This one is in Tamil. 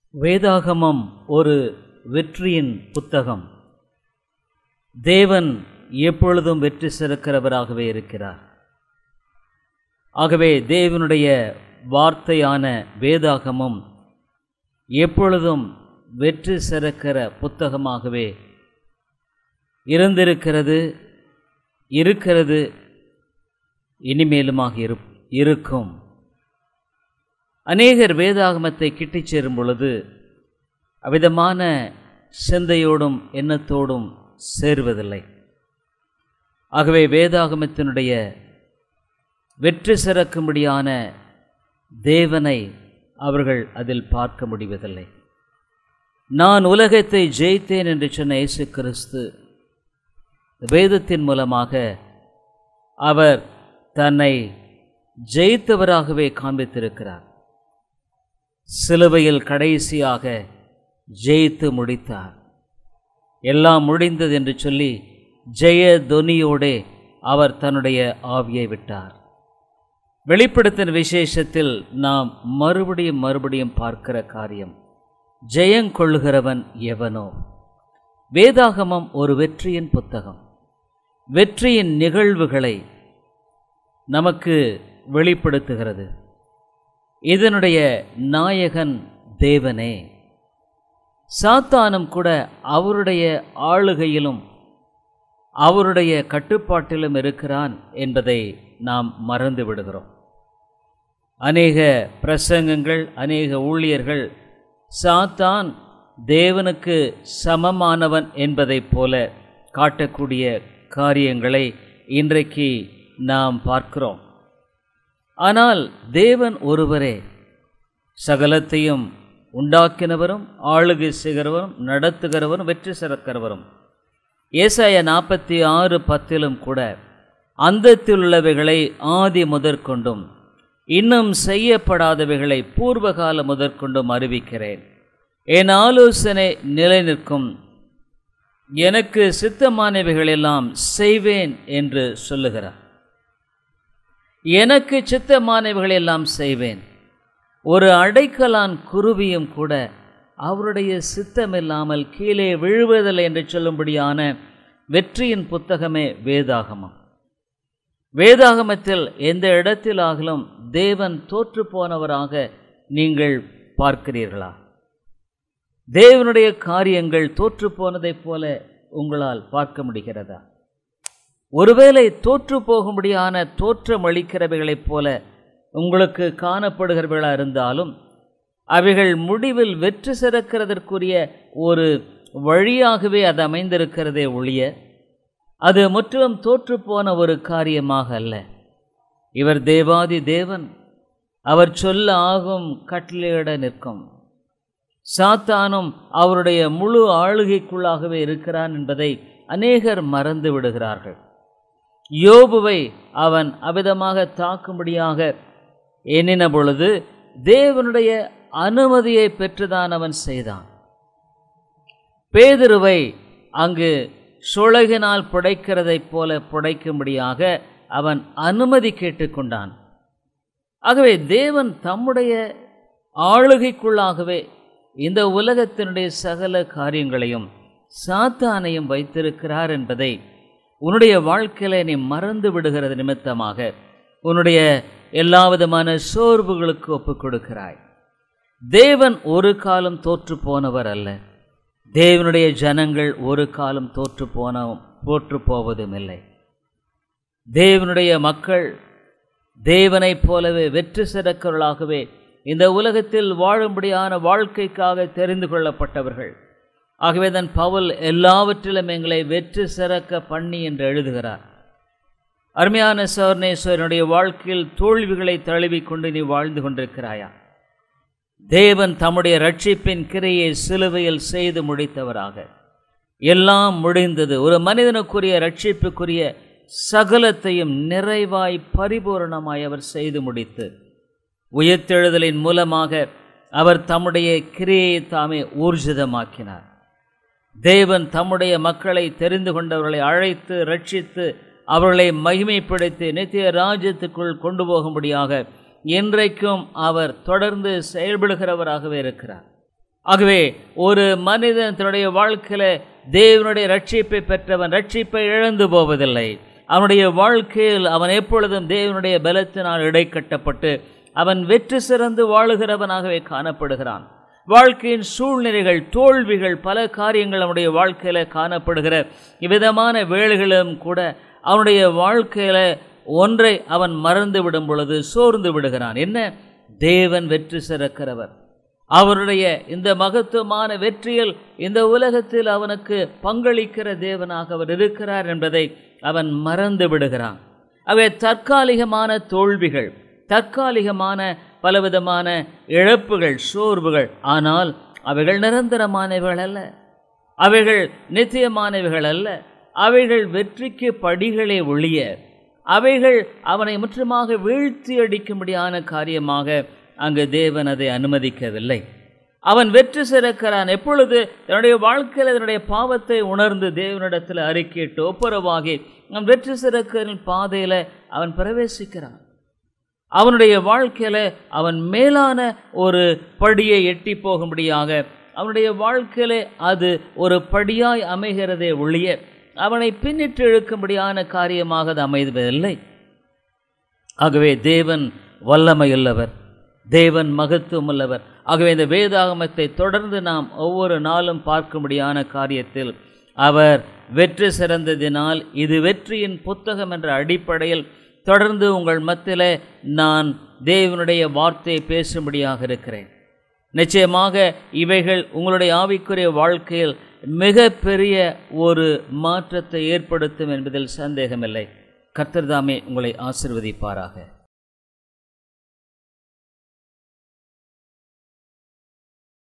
வேதாகமம் ஒரு வெற்றியின் புத்தகம். தேவன் எப்பொழுதும் வெற்றி சிறக்கிறவராகவே இருக்கிறார். ஆகவே தேவனுடைய வார்த்தையான வேதாகமம் எப்பொழுதும் வெற்றி சிறக்கிற புத்தகமாகவே இருக்கிறது, இனிமேலுமாக இருக்கும். அநேகர் வேதாகமத்தை கிட்டிச் சேரும் பொழுது அவ்விதமான சிந்தையோடும் எண்ணத்தோடும் சேருவதில்லை. ஆகவே வேதாகமத்தினுடைய வெற்றி சிறக்கும்படியான தேவனை அவர்கள் அதில் பார்க்க முடிவதில்லை. நான் உலகத்தை ஜெயித்தேன் என்று சொன்ன இயேசு கிறிஸ்து வேதத்தின் மூலமாக அவர் தன்னை ஜெயித்தவராகவே காண்பித்திருக்கிறார். சிலுவையில் கடைசியாக ஜெயித்து முடித்தார். எல்லாம் முடிந்தது என்று சொல்லி ஜெய தொனியோடே அவர் தன்னுடைய ஆவியை விட்டார். வெளிப்படுத்தின விசேஷத்தில் நாம் மறுபடியும் பார்க்கிற காரியம், ஜெயங்கொள்ளுகிறவன் எவனோ. வேதாகமம் ஒரு வெற்றியின் புத்தகம். வெற்றியின் நிகழ்வுகளை நமக்கு வெளிப்படுத்துகிறது. இதனுடைய நாயகன் தேவனே. சாத்தானும் கூட அவருடைய ஆளுகையிலும் அவருடைய கட்டுப்பாட்டிலும் இருக்கிறான் என்பதை நாம் மறந்து விடுகிறோம். அநேக பிரசங்கங்கள், அநேக ஊழியர்கள் சாத்தான் தேவனுக்கு சமமானவன் என்பதைப் போல காட்டக்கூடிய காரியங்களை இன்றைக்கு நாம் பார்க்கிறோம். ஆனால் தேவன் ஒருவரே சகலத்தையும் உண்டாக்கினவரும், ஆளுகை செய்கிறவரும், நடத்துகிறவரும், வெற்றி சிறக்கிறவரும். ஏசாயா 46:10 கூட அந்தத்தில் உள்ளவைகளை ஆதி முதற்கொண்டும் இன்னும் செய்யப்படாதவைகளை பூர்வகால முதற்கொண்டும் அறிவிக்கிறேன். என் ஆலோசனை நிலை நிற்கும், எனக்கு சித்தமானவைகளெல்லாம் செய்வேன் என்று சொல்லுகிறார். எனக்கு சித்தமானவைகளெல்லாம் செய்வேன். ஒரு அடைக்கலான் குருவியும் கூட அவருடைய சித்தமில்லாமல் கீழே விழுவதில்லை என்று சொல்லும்படியான வெற்றியின் புத்தகமே வேதாகமம். வேதாகமத்தில் எந்த இடத்திலாகலும் தேவன் தோற்று போனவராக நீங்கள் பார்க்கிறீர்களா? தேவனுடைய காரியங்கள் தோற்று போனதைப் போல உங்களால் பார்க்க முடிகிறதா? ஒருவேளை தோற்று போகும்படியான தோற்றம் அளிக்கிறவைகளைப் போல உங்களுக்கு காணப்படுகிறவர்களாக இருந்தாலும் அவைகள் முடிவில் வெற்றி சிறக்கிறதற்குரிய ஒரு வழியாகவே அது அமைந்திருக்கிறதே ஒழிய அது முற்றிலும் தோற்று போன ஒரு காரியமாக அல்ல. இவர் தேவாதி தேவன், அவர் சொல்ல ஆகும், கட்டளையிட நிற்கும். சாத்தானும் அவருடைய முழு ஆளுகைக்குள்ளாகவே இருக்கிறான் என்பதை அநேகர் மறந்து விடுகிறார்கள். யோபுவை அவன் அவிதமாக தாக்கும்படியாக எண்ணின பொழுது தேவனுடைய அனுமதியை பெற்றுதான் அவன் செய்தான். பேதுருவை அங்கு சுளகினால் புடைக்கிறதைப் போல புடைக்கும்படியாக அவன் அனுமதி கேட்டுக்கொண்டான். ஆகவே தேவன் தம்முடைய ஆளுகைக்குள்ளாகவே இந்த உலகத்தினுடைய சகல காரியங்களையும் சாத்தானையும் வைத்திருக்கிறார் என்பதை உன்னுடைய வாழ்க்கையில நீ மறந்து விடுகிறது நிமித்தமாக உன்னுடைய எல்லா விதமான சோர்வுகளுக்கு ஒப்புக் கொடுக்கிறாய். தேவன் ஒரு காலம் தோற்று போனவர் அல்ல. தேவனுடைய ஜனங்கள் ஒரு காலம் தோற்று போவதும் இல்லை. தேவனுடைய மக்கள் தேவனைப் போலவே வெற்றி சிறக்கிறவர்களாகவே இந்த உலகத்தில் வாழும்படியான வாழ்க்கைக்காக தெரிந்து கொள்ளப்பட்டவர்கள். ஆகவே தான் பவுல் எல்லாவற்றிலும் எங்களை வெற்றி சிறக்க பண்ணி என்று எழுதுகிறார். அருமையான சோர்ணேஸ்வரனுடைய வாழ்க்கையில் தோல்விகளை தழுவிக்கொண்டு நீ வாழ்ந்து கொண்டிருக்கிறாயா? தேவன் தம்முடைய ரட்சிப்பின் கிரையை சிலுவையில் செய்து முடித்தவராக எல்லாம் முடிந்தது. ஒரு மனிதனுக்குரிய ரட்சிப்புக்குரிய சகலத்தையும் நிறைவாய் பரிபூரணமாய் அவர் செய்து முடித்து உயிர்த்தெழுதலின் மூலமாக அவர் தம்முடைய கிரையை தாமே ஊர்ஜிதமாக்கினார். தேவன் தம்முடைய மக்களை தெரிந்து கொண்டவர்களை அழைத்து ரட்சித்து அவர்களை மகிமைப்படுத்தி நித்திய ராஜ்யத்துக்குள் கொண்டு போகும்படியாக இன்றைக்கும் அவர் தொடர்ந்து செயல்படுகிறவராகவே இருக்கிறார். ஆகவே ஒரு மனிதன் தன்னுடைய வாழ்க்கையில் தேவனுடைய ரட்சிப்பை பெற்றவன் ரட்சிப்பை இழந்து போவதில்லை. அவனுடைய வாழ்க்கையில் அவன் எப்பொழுதும் தேவனுடைய பலத்தினால் இடைக்கட்டப்பட்டு அவன் வெற்றி சிறந்து வாழுகிறவனாகவே காணப்படுகிறான். வாழ்க்கையின் சூழ்நிலைகள், தோல்விகள், பல காரியங்கள் அவனுடைய வாழ்க்கையில் காணப்படுகிற இவ்விதமான வேளைகளும் கூட அவனுடைய வாழ்க்கையில் ஒன்றை அவன் மறந்து விடும் பொழுது சோர்ந்து விடுகிறான். என்ன? தேவன் வெற்றி சிறக்கிறவர். அவருடைய இந்த மகத்துவமான வெற்றியில் இந்த உலகத்தில் அவனுக்கு பங்களிக்கிற தேவனாக அவர் இருக்கிறார் என்பதை அவன் மறந்து விடுகிறான். அவை தற்காலிகமான தோல்விகள், தற்காலிகமான பலவிதமான இழப்புகள், சோர்வுகள். ஆனால் அவைகள் நிரந்தரமானவைகள் அல்ல, அவைகள் நித்தியமானவைகள் அல்ல. அவைகள் வெற்றிக்கு படிகளே ஒழிய அவைகள் அவனை முற்றுமாக வீழ்த்தி அடிக்கும்படியான காரியமாக அங்கு தேவன் அதை அனுமதிக்கவில்லை. அவன் வெற்றி சிறக்கிறான் எப்பொழுது தன்னுடைய வாழ்க்கையில் தன்னுடைய பாவத்தை உணர்ந்து தேவனிடத்தில் அறிக்கையிட்டு ஒப்புரவாகி அவன் வெற்றி சிறக்கிற பாதையில் அவன் பிரவேசிக்கிறான். அவனுடைய வாழ்க்கையில் அவன் மேலான ஒரு படியை எட்டி போகும்படியாக அவனுடைய வாழ்க்கையில் அது ஒரு படியாய் அமைகிறதே ஒழிய அவனை பின்னிட்டு இழுக்கும்படியான காரியமாக அது அமைவதில்லை. ஆகவே தேவன் வல்லமையுள்ளவர், தேவன் மகத்துவம் உள்ளவர். ஆகவே இந்த வேதாகமத்தை தொடர்ந்து நாம் ஒவ்வொரு நாளும் பார்க்கும்படியான காரியத்தில் அவர் வெற்றி சிறந்ததினால் இது வெற்றியின் புத்தகம் என்ற அடிப்படையில் தொடர்ந்து உங்கள் மத்தியில் நான் தேவனுடைய வார்த்தையை பேசும்படியாக இருக்கிறேன். நிச்சயமாக இவைகள் உங்களுடைய ஆவிக்குரிய வாழ்க்கையில் மிக பெரிய ஒரு மாற்றத்தை ஏற்படுத்தும் என்பதில் சந்தேகமில்லை. கர்த்தர் தாமே உங்களை ஆசீர்வதிப்பாராக.